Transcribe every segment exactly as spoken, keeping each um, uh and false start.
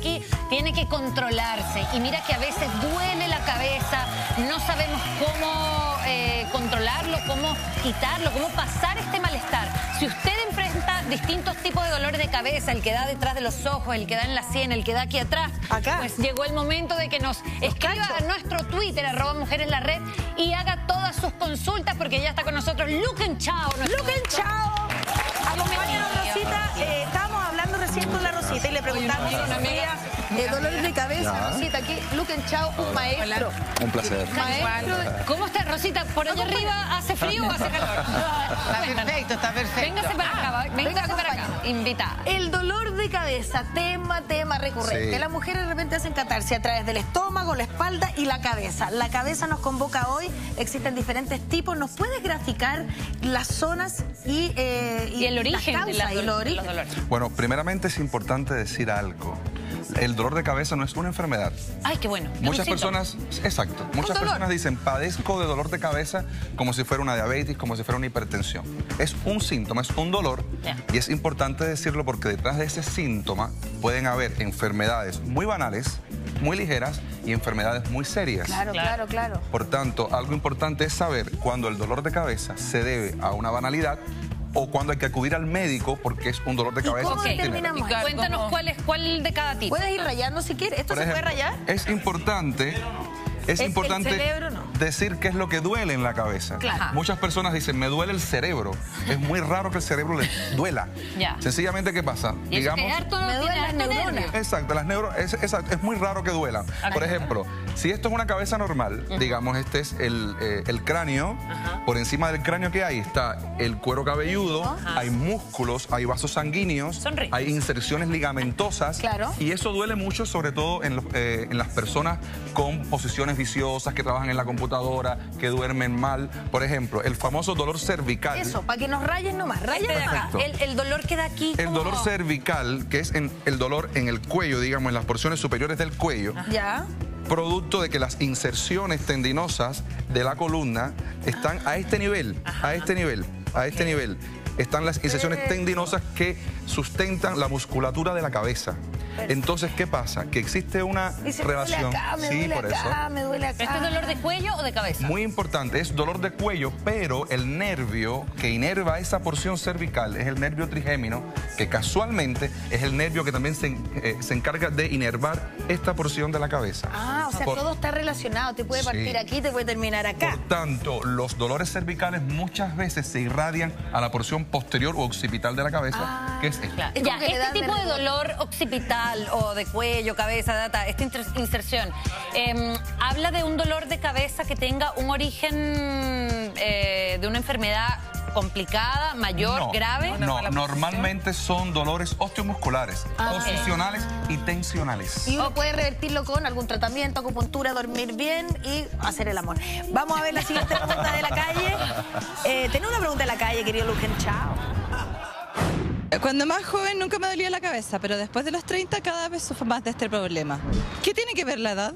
aquí tiene que controlarse. Y mira que a veces duele la cabeza, no sabemos cómo eh, controlarlo, cómo quitarlo, cómo pasar este malestar. Si usted enfrenta distintos tipos de dolores de cabeza, el que da detrás de los ojos, el que da en la sien, el que da aquí atrás, acá, pues llegó el momento de que nos escriba a nuestro Twitter, arroba Mujeres la Red, y haga todas sus consultas, porque ya está con nosotros Luquen Chao. Luquen Chao. Acompáñanos, Rosita. Eh, estábamos hablando recién con la Rosita y le preguntamos si sufría eh, dolores de cabeza. Ya. Rosita, aquí Luquen Chao, un maestro. Un placer. Maestro, ¿cómo está, Rosita? ¿Por allá arriba hace frío o hace calor? Está perfecto, está perfecto. Véngase para acá, véngase para acá, invitada. El dolor de cabeza, tema, tema recurrente. Sí. Las mujeres de repente hacen catarsis a través del estómago, la espalda y la cabeza. La cabeza nos convoca hoy, existen diferentes tipos. ¿Nos puedes graficar las zonas y, eh, y, y el origen las causas de, la, y los de los dolores? Bueno, primeramente es importante decir algo. El dolor de cabeza no es una enfermedad. Ay, qué bueno. Muchas personas, exacto, muchas personas dicen, padezco de dolor de cabeza como si fuera una diabetes, como si fuera una hipertensión. Es un síntoma, es un dolor, yeah. Y es importante decirlo porque detrás de ese síntoma pueden haber enfermedades muy banales, muy ligeras y enfermedades muy serias. Claro, claro, claro. Por tanto, algo importante es saber cuando el dolor de cabeza se debe a una banalidad o cuando hay que acudir al médico porque es un dolor de cabeza. ¿Cómo determinamos? Cuéntanos cuál es cuál de cada tipo. Puedes ir rayando si quieres. ¿Esto Por se ejemplo, puede rayar? Es importante, es, es importante el cerebro, ¿no? decir qué es lo que duele en la cabeza. Claro. Muchas personas dicen, me duele el cerebro. Es muy raro que el cerebro le duela. Ya. Sencillamente, ¿qué pasa? Y Digamos, eso que me duelen las neuronas. Exacto, las neuronas, es, es, es muy raro que duelan. Okay. Por ejemplo, si esto es una cabeza normal, uh-huh. digamos, este es el, eh, el cráneo, uh-huh. por encima del cráneo que hay está el cuero cabelludo, uh-huh. hay músculos, hay vasos sanguíneos, Sonríe. hay inserciones ligamentosas, claro. y eso duele mucho, sobre todo en, los, eh, en las personas con posiciones viciosas, que trabajan en la computadora, que duermen mal. Por ejemplo, el famoso dolor cervical. Eso, para que nos rayen nomás, rayen acá. El, el dolor que da aquí. El como... dolor cervical, que es en, el dolor en el cuello, digamos, en las porciones superiores del cuello. Ya. Producto de que las inserciones tendinosas de la columna están a este nivel, Ajá. a este nivel, a este okay. nivel. Están las inserciones tendinosas que sustentan la musculatura de la cabeza. Entonces, ¿qué pasa? Que existe una y se relación. Me duele acá, me sí, duele por acá, eso. me duele acá. ¿Esto es dolor de cuello o de cabeza? Muy importante, es dolor de cuello, pero el nervio que inerva esa porción cervical es el nervio trigémino, que casualmente es el nervio que también se, eh, se encarga de inervar esta porción de la cabeza. Ah, o sea, por... todo está relacionado. Te puede partir sí. aquí, te puede terminar acá. Por tanto, los dolores cervicales muchas veces se irradian a la porción posterior o occipital de la cabeza, ah, que es esta. Claro. Ya, este tipo de dolor occipital o de cuello, cabeza, data, esta inserción, eh, habla de un dolor de cabeza que tenga un origen eh, de una enfermedad complicada, mayor, no, grave. No, no normalmente son dolores osteomusculares, ah, posicionales okay. y tensionales. Y uno okay. puede revertirlo con algún tratamiento, acupuntura, dormir bien y hacer el amor. Vamos a ver la siguiente pregunta de la calle. Eh, Tengo una pregunta de la calle, querido Luquen Chao. Cuando más joven nunca me dolía la cabeza, pero después de los treinta cada vez sufro más de este problema. ¿Qué tiene que ver la edad?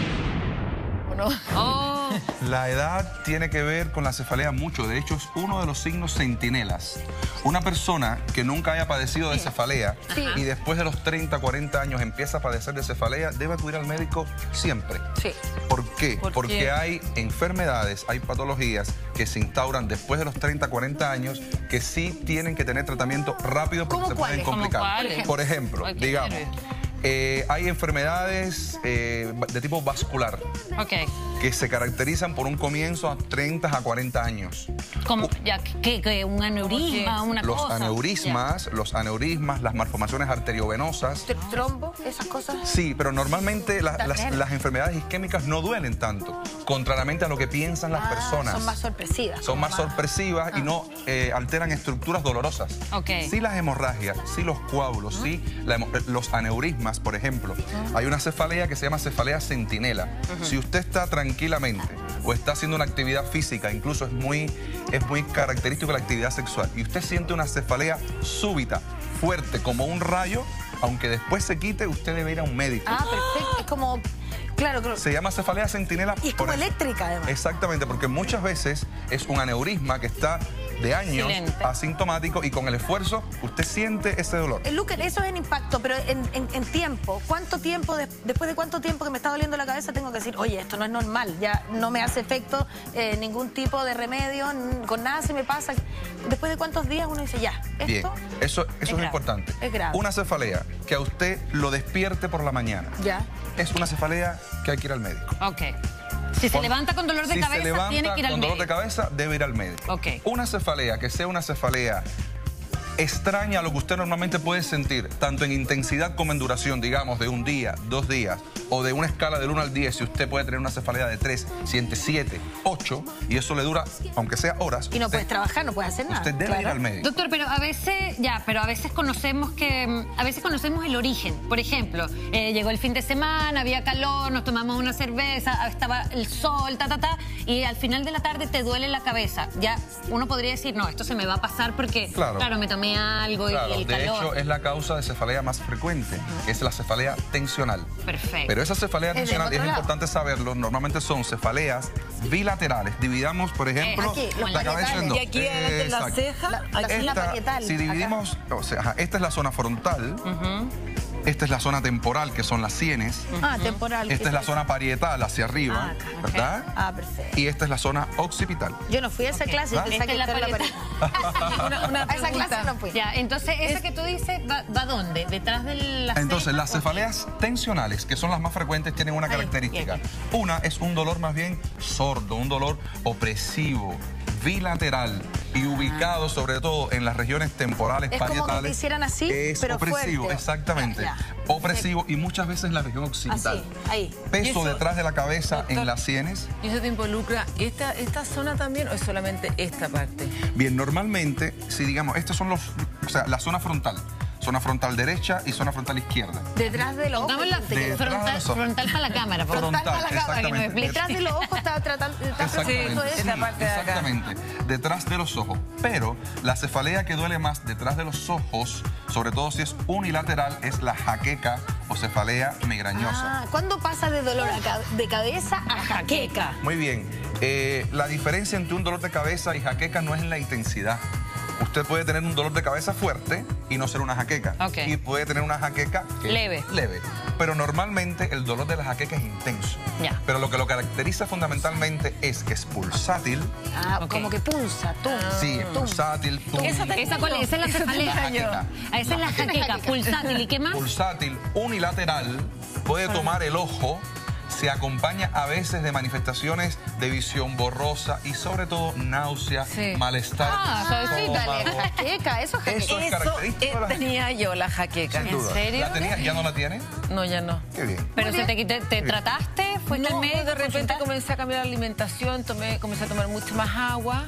No. Oh. La edad tiene que ver con la cefalea mucho. De hecho, es uno de los signos centinelas. Una persona que nunca haya padecido de cefalea sí. y después de los treinta, cuarenta años empieza a padecer de cefalea, debe acudir al médico siempre. Sí. ¿Por qué? ¿Por Porque qué? hay enfermedades, hay patologías que se instauran después de los treinta, cuarenta años que sí tienen que tener tratamiento rápido porque se pueden complicar. Por ejemplo, digamos... Eh, hay enfermedades eh, de tipo vascular okay. que se caracterizan por un comienzo a treinta a cuarenta años. Como, ya, ¿qué, qué, ¿Un aneurisma? Una los cosa? Aneurismas, yeah. Los aneurismas, las malformaciones arteriovenosas. ¿Trombo? ¿Esas cosas? Sí, pero normalmente la, las, las enfermedades isquémicas no duelen tanto, contrariamente a lo que piensan las ah, personas. Son más sorpresivas. Son más sorpresivas ah. y no eh, alteran estructuras dolorosas. Okay. Sí las hemorragias, sí los coágulos, uh-huh. sí la, los aneurismas. Por ejemplo, uh-huh. hay una cefalea que se llama cefalea centinela. Uh-huh. Si usted está tranquilamente o está haciendo una actividad física, incluso es muy, es muy característico la actividad sexual, y usted siente una cefalea súbita, fuerte, como un rayo, aunque después se quite, usted debe ir a un médico. Ah, perfecto. Es como... Claro, claro. Se llama cefalea centinela. Y es como eléctrica, además. Exactamente, porque muchas veces es un aneurisma que está de años, Excelente. asintomático, y con el esfuerzo usted siente ese dolor. Eh, Luque, eso es en impacto, pero en, en- en tiempo. ¿Cuánto tiempo, de- después de cuánto tiempo que me está doliendo la cabeza, tengo que decir, oye, esto no es normal, ya no me hace efecto eh, ningún tipo de remedio, n- con nada se me pasa? Después de cuántos días uno dice, ya, Bien, esto... eso, eso es, grave. importante. Es grave. Una cefalea que a usted lo despierte por la mañana Ya. es una cefalea que hay que ir al médico. Ok. Si se Con- levanta con dolor de si cabeza, se levanta tiene que ir al con dolor de médico. cabeza, debe ir al médico. Ok. Una cefalea que sea una cefalea extraña a lo que usted normalmente puede sentir, tanto en intensidad como en duración, digamos, de un día, dos días, o de una escala del uno al diez, si usted puede tener una cefalea de tres, siente siete, ocho, y eso le dura, aunque sea horas. Y no usted- puedes trabajar, no puedes hacer nada. Usted debe claro. ir al médico. Doctor, pero a veces, ya, pero a veces conocemos que, mm, a veces conocemos el origen. Por ejemplo, eh, llegó el fin de semana, había calor, nos tomamos una cerveza, estaba el sol, ta, ta, ta, y al final de la tarde te duele la cabeza. Ya uno podría decir, no, esto se me va a pasar porque, Claro. claro, me tomé algo y- Claro, y el de calor. hecho es la causa de cefalea más frecuente, que es la cefalea tensional. Perfecto. Pero esa cefalea Es del tensional, otro es lado. importante saberlo, normalmente son cefaleas bilaterales. Dividamos, por ejemplo, aquí, los la cabeza en parietales. dos. Y aquí adelante en la Exacto. ceja. La- la aquí. zona Esta, parietal, si acá. dividimos, o sea, ajá, esta es la zona frontal, esta es la zona temporal, que son las sienes, Ah, temporal. esta es la zona parietal hacia arriba, Ah, acá, ¿verdad? Ah, perfecto. Y esta es la zona occipital. Yo no fui a esa clase, yo Ah. pensaba Esta que es la esta era la parieta. pared. Una, una A esa pregunta. clase no fui. Ya, entonces, esa que tú dices, ¿va, va dónde? ¿Detrás de la Entonces, ceja las o- cefaleas tensionales, que son las más frecuentes, tienen una Ahí, característica. bien. Una es un dolor más bien sordo, un dolor opresivo, bilateral y ubicado sobre todo en las regiones temporales Es como que parietales. te hicieran así, es pero opresivo, fuerte. exactamente. Ya, Opresivo y muchas veces en la región occipital. Así, ahí. Peso Y eso, detrás de la cabeza doctor, en las sienes. ¿Y eso te involucra esta, esta zona también o es solamente esta parte? Bien, normalmente, si digamos, estos son los, o sea, la zona frontal. Zona frontal derecha y zona frontal izquierda. Detrás de los ojos. Pongámosla te quiero- Detrás de frontal, los ojos. frontal para la cámara, por favor. Frontal para la Frontal, cámara, que nos exactamente. explique. Detrás de los ojos estaba tratando, estaba Exactamente, preguntando eso. esa parte de acá. exactamente, detrás de los ojos. Pero la cefalea que duele más detrás de los ojos, sobre todo si es unilateral, es la jaqueca o cefalea migrañosa. Ah, ¿cuándo pasa de dolor a ca- de cabeza a jaqueca? Muy bien, eh, la diferencia entre un dolor de cabeza y jaqueca no es en la intensidad. Usted puede tener un dolor de cabeza fuerte y no ser una jaqueca. Ok. Y puede tener una jaqueca que- Leve. leve. Pero normalmente el dolor de la jaqueca es intenso. Ya. Pero lo que lo caracteriza fundamentalmente es que es pulsátil. Ah, Ok. como que punza, tú. Sí, es pulsátil. tum- Esa, esa, cuál es? Esa es la cefalea. jaqueca. Ah, esa es la jaqueca, pulsátil. ¿Y qué más? Pulsátil, unilateral, puede tomar el ojo, se acompaña a veces de manifestaciones de visión borrosa y sobre todo náusea, Sí. malestar. Ah, del suavecita, estómago. Jaqueca, eso es jaqueca. Eso es Eso característico de eh, la tenía yo, la jaqueca. Sin ¿En duda. serio? ¿La tenía? ¿Ya no la tiene? No, ya no. Qué bien. Pero se te, quité- te trataste, fuiste al No, médico. de repente consultaste? comencé a cambiar la alimentación, tomé, comencé a tomar mucho más agua.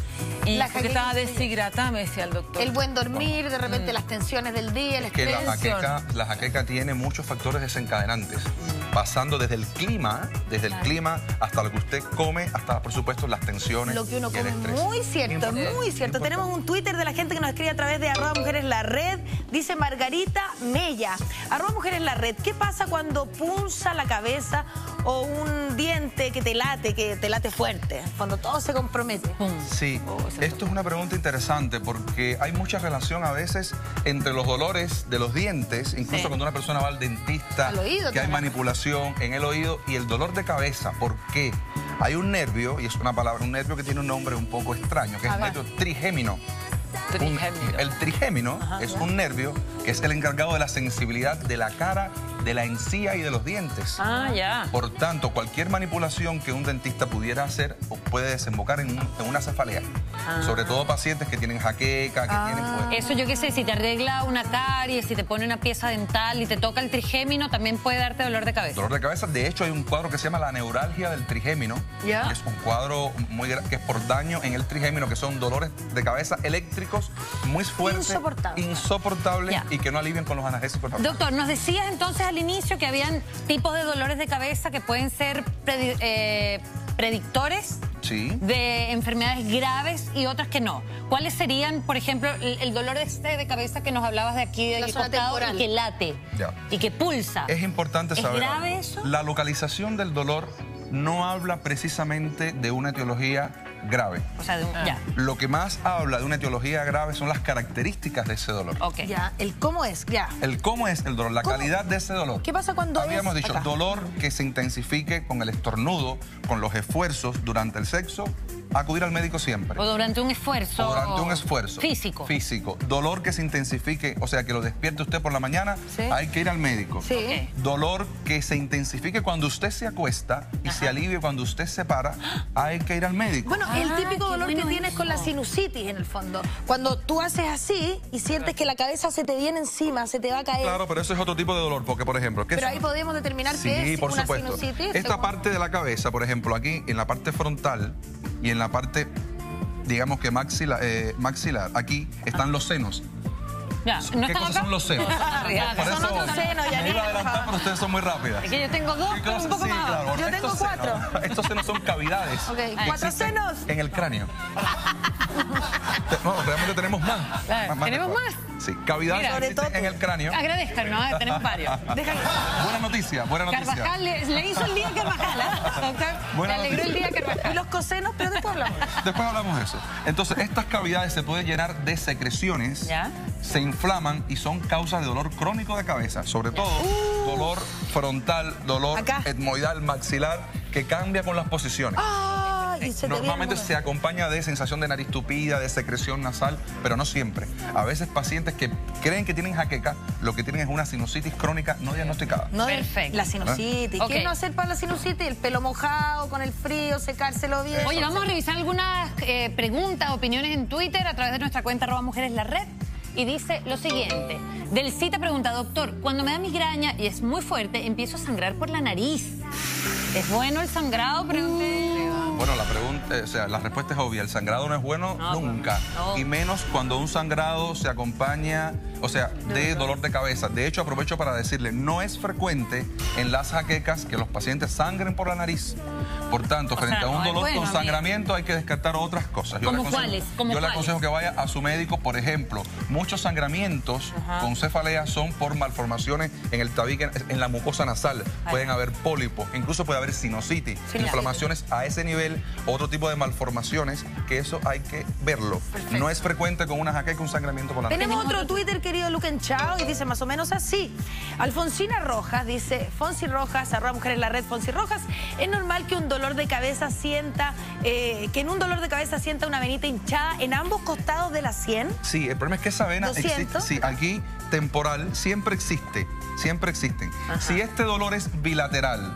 Y La porque jaqueca, estaba sí. deshidratada, me decía el doctor. El buen dormir, de repente las tensiones del día, el Es que la estrés. jaqueca, la jaqueca tiene muchos factores desencadenantes, pasando desde el clima, desde el clima hasta lo que usted come, hasta por supuesto las tensiones. Lo que uno y el come. estrés. Muy cierto, Importante, muy cierto. importante. Tenemos un Twitter de la gente que nos escribe a través de arroba mujeres la red. Dice Margarita Mella. Arroba mujeres la red. ¿Qué pasa cuando punza la cabeza o un diente que te late, que te late fuerte? Cuando todo se compromete. Sí, esto es una pregunta interesante porque hay mucha relación a veces entre los dolores de los dientes, incluso Sí. cuando una persona va al dentista, Al oído que hay también. manipulación en el oído y el dolor de cabeza. ¿Por qué? Hay un nervio, y es una palabra, un nervio que tiene un nombre un poco extraño, que es A el ver. nervio trigémino. Trigémino. Un- el trigémino es un nervio que es el encargado de la sensibilidad de la cara, de la encía y de los dientes. Ah, ya. Por tanto, cualquier manipulación que un dentista pudiera hacer puede desembocar en, un- en una cefalea. Sobre todo pacientes que tienen jaqueca, que tienen... pues, Eso yo qué sé, si te arregla una caries, si te pone una pieza dental y te toca el trigémino, también puede darte dolor de cabeza. dolor de cabeza. De hecho, hay un cuadro que se llama la neuralgia del trigémino. Ya. Que es un cuadro muy gra- que es por daño en el trigémino, que son dolores de cabeza eléctricos muy fuertes, Insoportables. insoportables Ya. y que no alivian con los analgésicos. Doctor, nos decías entonces al inicio que habían tipos de dolores de cabeza que pueden ser predi- eh, predictores Sí. de enfermedades graves y otras que no. ¿Cuáles serían, por ejemplo, el, el dolor este de cabeza que nos hablabas de aquí La del zona costado temporal. y que late Ya. y que pulsa? Es importante ¿Es saber. grave algo. eso? La localización del dolor no habla precisamente de una etiología grave. O sea, de un, ya. Lo que más habla de una etiología grave son las características de ese dolor. Ok. Ya, el cómo es, ya. El cómo es el dolor, la ¿Cómo? calidad de ese dolor. ¿Qué pasa cuando Habíamos es dicho, acá? dolor que se intensifique con el estornudo, con los esfuerzos durante el sexo, acudir al médico siempre. O durante un esfuerzo. O durante un esfuerzo. Físico. Físico. Dolor que se intensifique, o sea, que lo despierte usted por la mañana, Sí. hay que ir al médico. Sí. Ok. Dolor que se intensifique cuando usted se acuesta y se alivie cuando usted se para, hay que ir al médico. Bueno, el Ah, típico qué dolor que bueno tienes eso. con la sinusitis, en el fondo. Cuando tú haces así y sientes que la cabeza se te viene encima, se te va a caer. Claro, pero eso es otro tipo de dolor, porque, por ejemplo... ¿qué Pero son? ahí podemos determinar Sí, que es por una supuesto. sinusitis. Esta según- parte de la cabeza, por ejemplo, aquí en la parte frontal y en la parte, digamos que maxila- eh, maxilar, aquí están los senos. Ya, ¿no ¿Qué están cosas acá? son los senos? Ya, Por son eso otros senos, me Yanira, iba a adelantar, por favor. pero ustedes son muy rápidas. Es que yo tengo dos, ¿Qué pero un cosas? poco Sí, más. claro. Yo Estos tengo cuatro. senos- estos senos son cavidades. Ok, que ¿cuatro existen senos? En el cráneo. Te- No, realmente tenemos más. Claro, ¿tenemos de más? cuatro. Sí, cavidades Mira, que sobre existen todo. en el cráneo. Agradezcan, ¿no? Tenemos varios. Deja que- Buena noticia, buena noticia. Carvajal le, le hizo el día a Carvajal, ¿eh? Doctor, Buena le alegró el día a Y Carvajal. los cosenos, pero después hablamos. Después hablamos de eso. Entonces, estas cavidades se pueden llenar de secreciones, Ya. se inflaman y son causas de dolor crónico de cabeza. Sobre todo, dolor frontal, dolor Acá. etmoidal, maxilar, que cambia con las posiciones. Ay, se te Normalmente viene- se acompaña de sensación de nariz tupida, de secreción nasal, pero no siempre. A veces pacientes que creen que tienen jaqueca, lo que tienen es una sinusitis crónica no diagnosticada. No, Perfecto. la sinusitis. Ok. ¿Qué no hacer para la sinusitis? El pelo mojado, con el frío, secárselo bien. Oye, vamos a revisar algunas eh, preguntas, opiniones en Twitter a través de nuestra cuenta arroba mujeres la red. Y dice lo siguiente. Del cita pregunta, doctor, cuando me da migraña y es muy fuerte, empiezo a sangrar por la nariz. ¿Es bueno el sangrado? Pregunté. Bueno, la pregunta, eh, o sea, la respuesta es obvia. El sangrado no es bueno No, nunca. no. Y menos cuando un sangrado se acompaña, o sea, de dolor de cabeza. De hecho, aprovecho para decirle, no es frecuente en las jaquecas que los pacientes sangren por la nariz. Por tanto, O frente sea, a un no es dolor bueno, con amiga. sangramiento hay que descartar otras cosas. ¿Cómo le aconsejo- cuáles? ¿Cómo yo le cuáles? aconsejo que vaya a su médico, por ejemplo. Muchos sangramientos con cefalea son por malformaciones en el tabique, en la mucosa nasal. Pueden haber pólipos, incluso puede haber sinusitis, inflamaciones a ese nivel, otro tipo de malformaciones, que eso hay que verlo. No es frecuente con una jaqueca un sangramiento por la nariz. Tenemos otro Twitter, querido Luquen Chao, y dice más o menos así. Alfonsina Rojas dice, Fonsi Rojas, arroba mujer en la red, Fonsi Rojas, es normal que un dolor de cabeza sienta, eh, que en un dolor de cabeza sienta una venita hinchada en ambos costados de la sien. Sí, el problema es que esa vena existe. doscientos. Sí, aquí temporal siempre existe, siempre existen. Si este dolor es bilateral,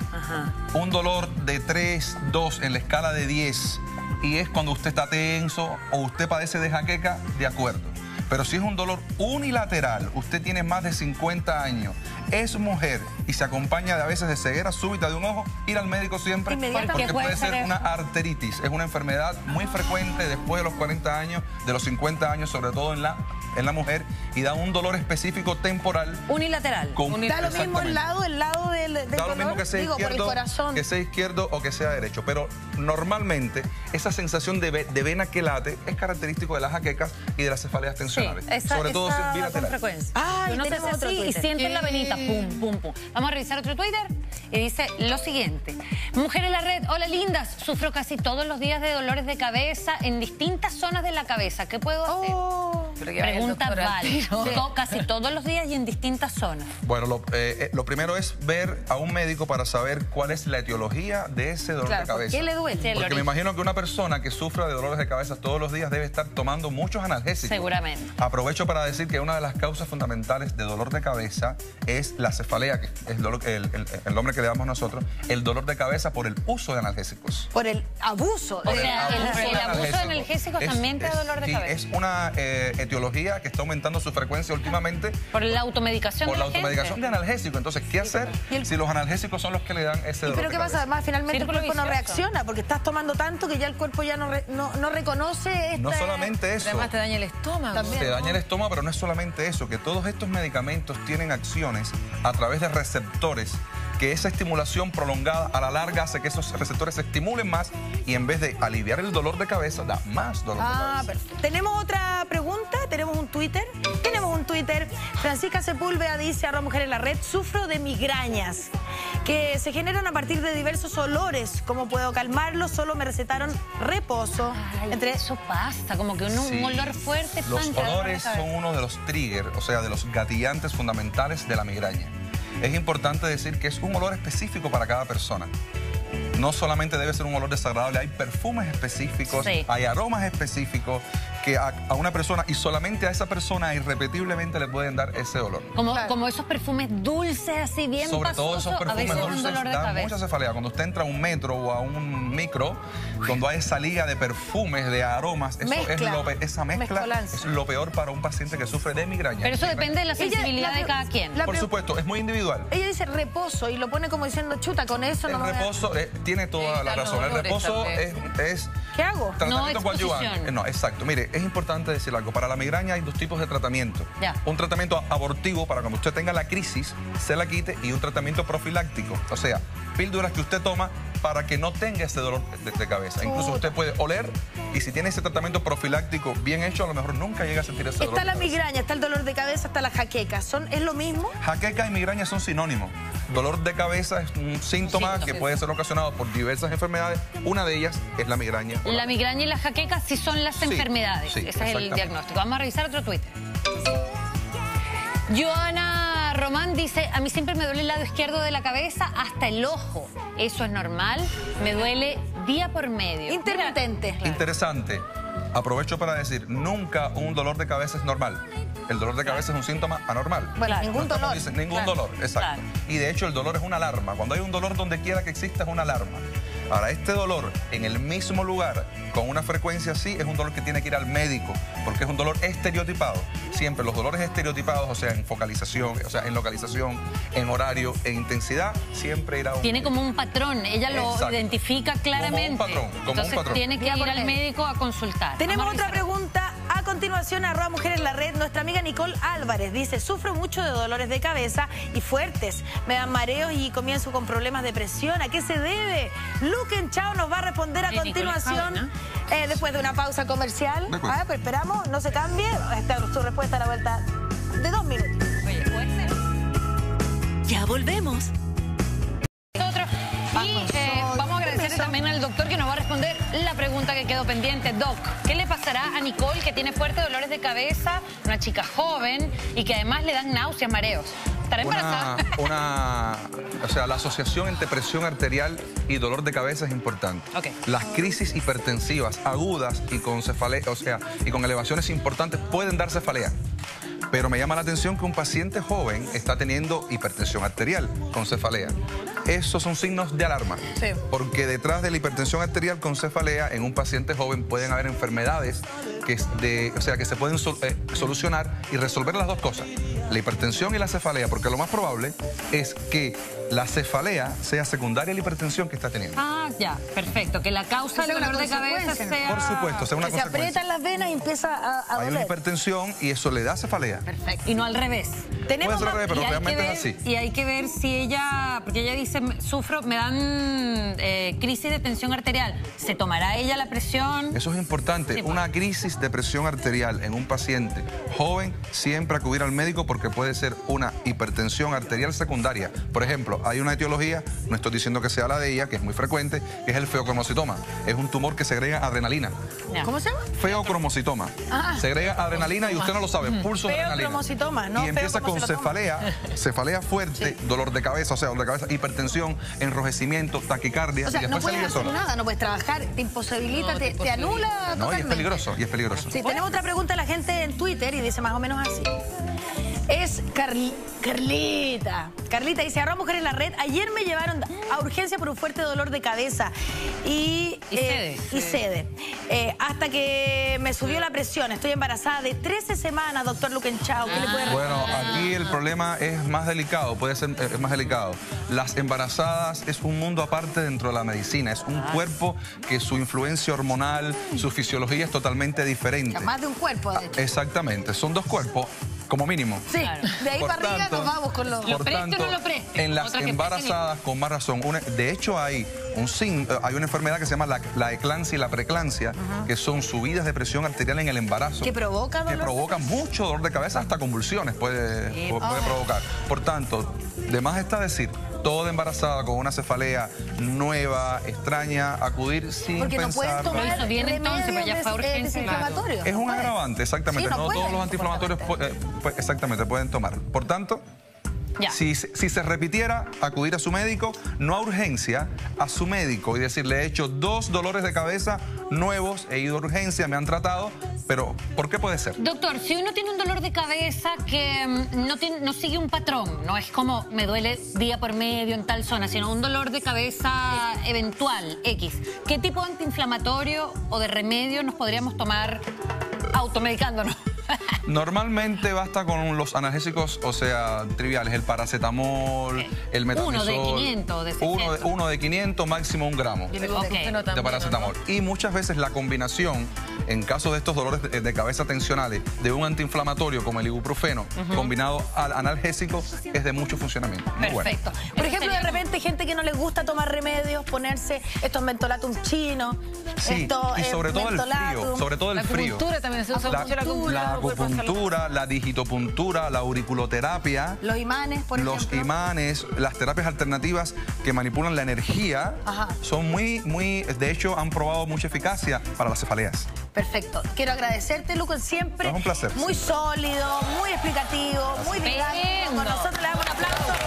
un dolor de tres, dos en la escala de diez, y es cuando usted está tenso o usted padece de jaqueca, de acuerdo. Pero si es un dolor unilateral, usted tiene más de cincuenta años, es mujer y se acompaña de a veces de ceguera súbita de un ojo, ir al médico siempre, Inmediatamente. porque ¿Qué puede puede ser ser una eso? arteritis. Es una enfermedad muy frecuente después de los cuarenta años, de los cincuenta años, sobre todo en la, en la mujer, y da un dolor específico temporal. Unilateral. Con, Da lo mismo el Exactamente. lado, el lado del, del Da lo dolor, mismo que sea digo, por el izquierdo, corazón. que sea izquierdo o que sea derecho. Pero normalmente esa sensación de, ve- de vena que late es característico de las jaquecas y de las cefaleas tensionales. esa, sobre todo si esa es con bilateral. frecuencia. Ay, Uno se tenemos hace otro así y Twitter. sienten la venita, pum, pum, pum. Vamos a revisar otro Twitter y dice lo siguiente. Mujer en la red, hola lindas, sufro casi todos los días de dolores de cabeza en distintas zonas de la cabeza. ¿Qué puedo hacer? Oh. Pero que vaya el Pregunta doctor al Val. tiro. To- Casi todos los días y en distintas zonas. Bueno, lo, eh, eh, lo primero es ver a un médico para saber cuál es la etiología de ese dolor Claro, de cabeza. ¿por qué le duele? Sí, el Porque me origen. imagino que una persona que sufra de dolores de cabeza todos los días debe estar tomando muchos analgésicos. Seguramente. Aprovecho para decir que una de las causas fundamentales de dolor de cabeza es la cefalea, que es el, dolor- el- el- el nombre que le damos nosotros, el dolor de cabeza por el uso de analgésicos. Por el abuso. O de- sea, el- abuso el de abuso de analgésicos también te da dolor de sí, cabeza. es una eh, etiología que está aumentando su frecuencia últimamente Por la automedicación por de la la gente. automedicación de analgésicos. Entonces, ¿qué hacer Y el- si los analgésicos son los que le dan ese ¿Y dolor pero de qué pasa? cabeza? Además, finalmente el Círculo cuerpo no vicioso. reacciona porque estás tomando tanto que ya el cuerpo ya no, re- no, no reconoce esta... No solamente eso. Además te daña el estómago. También. Te daña el estómago, pero no es solamente eso, que todos estos medicamentos tienen acciones a través de receptores, que esa estimulación prolongada a la larga hace que esos receptores se estimulen más y en vez de aliviar el dolor de cabeza, da más dolor Ah, de cabeza. perfecto. Tenemos otra pregunta, tenemos un Twitter. Tenemos un Twitter. Francisca Sepúlveda dice, arroba mujer en la red, sufro de migrañas. que se generan a partir de diversos olores. ¿Cómo puedo calmarlo? Solo me recetaron reposo. Ay, Entre... eso pasa, como que un, Sí. un olor fuerte. Los pan, te da dolor de olores cabeza. son uno de los triggers, o sea, de los gatillantes fundamentales de la migraña. Es importante decir que es un olor específico para cada persona. No solamente debe ser un olor desagradable, hay perfumes específicos, Sí. hay aromas específicos que a, a una persona y solamente a esa persona irrepetiblemente le pueden dar ese olor. Como, Claro. como esos perfumes dulces, así bien Sobre todo pasosos, esos a perfumes veces dan dulces dolor de dan cabeza. mucha cefalea. Cuando usted entra a un metro o a un micro, cuando hay esa liga de perfumes, de aromas, eso Mezcla. es lo pe- esa mezcla Mezcolanza. es lo peor para un paciente que sufre de migraña. Pero eso depende de la Ella- sensibilidad la- de cada quien. la- Por supuesto, es muy individual. Ella dice reposo y lo pone como diciendo, chuta, con eso no El me voy a-". reposo eh, tiene toda Evita la los razón. El olores reposo es, también. es ¿Qué hago? tratamiento No coadyuvante. exposición. Eh, No, exacto. Mire, es importante decir algo. Para la migraña hay dos tipos de tratamiento. Ya. Un tratamiento abortivo para cuando usted tenga la crisis, se la quite, y un tratamiento profiláctico. O sea, píldoras que usted toma para que no tenga ese dolor de, de cabeza. Incluso usted puede oler, y si tiene ese tratamiento profiláctico bien hecho, a lo mejor nunca llega a sentir ese dolor Está de la cabeza. migraña, está el dolor de cabeza, está la jaqueca. ¿Son, ¿Es lo mismo? Jaqueca y migraña son sinónimos. Dolor de cabeza es un síntoma síntoma. que puede ser ocasionado por diversas enfermedades. Una de ellas es la migraña. La migraña y la jaqueca sí son las Sí, enfermedades. sí, Ese es el exactamente. diagnóstico. Vamos a revisar otro Twitter. Joana Román dice, a mí siempre me duele el lado izquierdo de la cabeza hasta el ojo. ¿Eso es normal? Me duele día por medio. Intermitente. Mira, Interesante. Aprovecho para decir, nunca un dolor de cabeza es normal. El dolor de cabeza es un síntoma anormal. Bueno, Claro. ningún No estamos dolor. diciendo- ningún Claro, dolor, exacto. claro. Y de hecho el dolor es una alarma. Cuando hay un dolor donde quiera que exista es una alarma. Ahora, este dolor en el mismo lugar, con una frecuencia así, es un dolor que tiene que ir al médico, porque es un dolor estereotipado. Siempre los dolores estereotipados, o sea, en focalización, o sea, en localización, en horario, en intensidad, siempre irá a un Tiene como un patrón, ella lo Exacto. identifica claramente. Como un patrón, como un Entonces patrón. tiene que Día ir por al medio. médico a consultar. Tenemos Vamos a otra revisar. pregunta a continuación, arroba Mujeres en la Red. Nuestra amiga Nicole Álvarez dice, sufro mucho de dolores de cabeza y fuertes. Me dan mareos y comienzo con problemas de presión. ¿A qué se debe? Luquen Chao nos va a responder a Eh, Nicole continuación, sabe, eh, después de una pausa comercial. De acuerdo. A ver, pues esperamos, no se cambie. Esta es su respuesta a la vuelta de dos minutos. Oye, fuerte. Ya volvemos. Otro. Y eh, vamos a agradecerle también al doctor que nos va a responder la pregunta que quedó pendiente. Doc, ¿qué le pasará a Nicole, que tiene fuertes dolores de cabeza, una chica joven y que además le dan náuseas, mareos? ¿Estará embarazada? Una, una, o sea, la asociación entre presión arterial y dolor de cabeza es importante. Ok. Las crisis hipertensivas agudas y con cefalea, o sea, y con elevaciones importantes pueden dar cefalea. Pero me llama la atención que un paciente joven está teniendo hipertensión arterial con cefalea. Esos son signos de alarma. Sí. Porque detrás de la hipertensión arterial con cefalea en un paciente joven pueden haber enfermedades que, es de, o sea, que se pueden sol- eh, solucionar y resolver las dos cosas. La hipertensión y la cefalea, porque lo más probable es que la cefalea sea secundaria a la hipertensión que está teniendo. Ah, ya, perfecto. Que la causa del Esa es una dolor de cabeza consecuencia. sea... Por supuesto, sea una Que se consecuencia. aprietan las venas y empieza a, a Hay una doler. hipertensión y eso le da cefalea. Perfecto. Y no al revés. Tenemos Puede ser al más- revés, pero Y hay que realmente ver- es así. Y hay que ver si ella, porque ella dice, "Me- sufro, me dan eh, crisis de tensión arterial. ¿Se tomará ella la presión? Eso es importante. Sí, pues. Una crisis de presión arterial en un paciente joven, siempre acudir al médico porque puede ser una hipertensión arterial secundaria. Por ejemplo, hay una etiología, no estoy diciendo que sea la de ella, que es muy frecuente, que es el feocromocitoma. Es un tumor que segrega adrenalina. Ya. ¿Cómo se llama? Feocromocitoma. Ah. Segrega adrenalina y usted no lo sabe, pulso de adrenalina. Feocromocitoma, no Y empieza feo como con se lo toma. cefalea, cefalea fuerte, dolor de cabeza, o sea, dolor de cabeza, hipertensión, enrojecimiento, taquicardia. O sea, y no después puedes sigue hacer sola. nada, no puedes trabajar, te imposibilita, No, te, te te anula No, y es totalmente. peligroso, y es peligroso. Sí, tenemos otra pregunta de la gente en Twitter y dice más o menos así. Es Carli- Carlita. Carlita dice, arroba Mujeres en la Red, ayer me llevaron a urgencia por un fuerte dolor de cabeza y... Y eh, cede. y cede. Eh, hasta que me subió la presión. Estoy embarazada de trece semanas, doctor Luquenchao. ¿Qué le puede responder? Bueno, aquí el problema es más delicado, puede ser eh, es más delicado. Las embarazadas es un mundo aparte dentro de la medicina, es un cuerpo que su influencia hormonal, su fisiología es totalmente diferente. Más de un cuerpo, de hecho. Exactamente, son dos cuerpos, como mínimo. Sí, Claro. de ahí Por para arriba tanto, nos vamos con los... Lo Por preste o tanto, no lo preste. en las Otra que embarazadas, con más razón. Una- de hecho, hay un sin- eh, hay una enfermedad que se llama la, la eclampsia y la preeclampsia, que son subidas de presión arterial en el embarazo. ¿Que provoca Que dolor? provoca mucho dolor de cabeza, hasta convulsiones puede, Sí. puede Ah. provocar. Por tanto, de más está decir toda embarazada con una cefalea nueva, extraña, acudir sin Porque no puedes pensar. tomar Eso viene entonces, remedios pero ya fue des- eh, urgencia, desinflamatorios. Es no un puedes. agravante, exactamente. Sí, no no puedes, todos los antiinflamatorios supuestamente. pu- eh, pues, exactamente pueden tomar. Por tanto, Ya. si, si se repitiera, acudir a su médico, no a urgencia, a su médico y decirle, he hecho dos dolores de cabeza nuevos, he ido a urgencia, me han tratado, pero ¿por qué puede ser? Doctor, si uno tiene un dolor de cabeza que mm, no, tiene, no sigue un patrón, no es como me duele día por medio en tal zona, sino un dolor de cabeza eventual, X, ¿qué tipo de antiinflamatorio o de remedio nos podríamos tomar automedicándonos? Normalmente basta con los analgésicos, o sea, triviales, el paracetamol, el Uno metamizol. de quinientos, de uno de, seiscientos. uno de quinientos, máximo un gramo Y el de ibuprofeno Ok. también, paracetamol. ¿no? Y muchas veces la combinación, en caso de estos dolores de, de cabeza tensionales, de un antiinflamatorio como el ibuprofeno, combinado al analgésico, es de mucho funcionamiento. Muy bueno. Perfecto. Por ejemplo, de Sería- repente gente que no les gusta tomar remedios, ponerse estos mentolatum chinos, Sí, estos y eh, sobre todo el frío, mentolatum. sobre todo el La frío. acupuntura también se usa La, mucho la acupuntura. la para poder pasar la- acupuntura, la digitopuntura, la auriculoterapia, Los imanes, por los ejemplo. imanes, las terapias alternativas que manipulan la energía, Ajá. son muy, muy, de hecho han probado mucha eficacia para las cefaleas. Perfecto. Quiero agradecerte, Luco, siempre. Es un placer. Muy sólido, muy explicativo, muy didáctico. Con Estupendo. nosotros le damos un aplauso.